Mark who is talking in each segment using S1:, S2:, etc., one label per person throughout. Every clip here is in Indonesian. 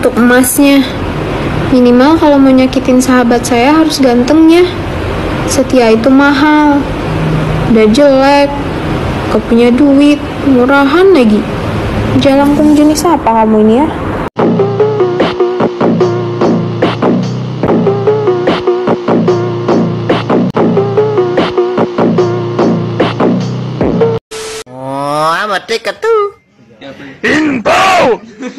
S1: untuk emasnya. Minimal kalau mau nyakitin sahabat saya harus gantengnya. Setia itu mahal. Udah jelek, gak punya duit, murahan lagi. Jalangkung jenis apa kamu ini ya?
S2: Oh, amat dekat tuh.
S3: Info!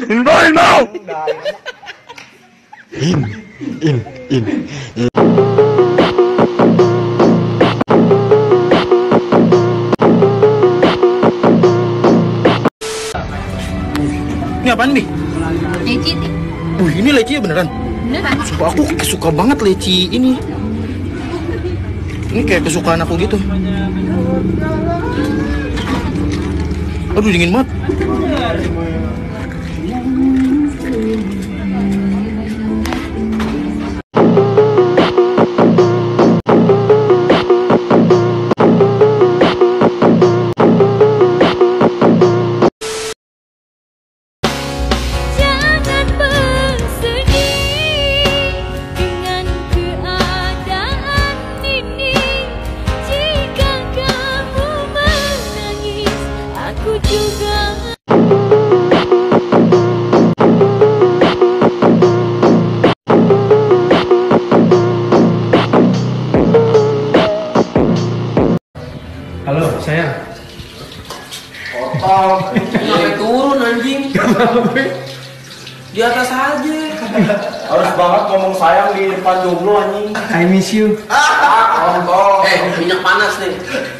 S3: Ini apaan nih?
S4: Leci.
S3: Ini leci ya beneran?
S4: Beneran.
S3: Sumpah aku suka banget leci ini. Ini kayak kesukaan aku gitu. Aduh dingin banget.
S4: Jangan bersedih dengan keadaan ini. Jika kamu menangis, aku juga.
S5: Halo, sayang.
S6: Sampai turun anjing. Di atas aja.
S5: Harus banget ngomong sayang di depan jomblo anjing. I miss you.
S6: Minyak panas nih.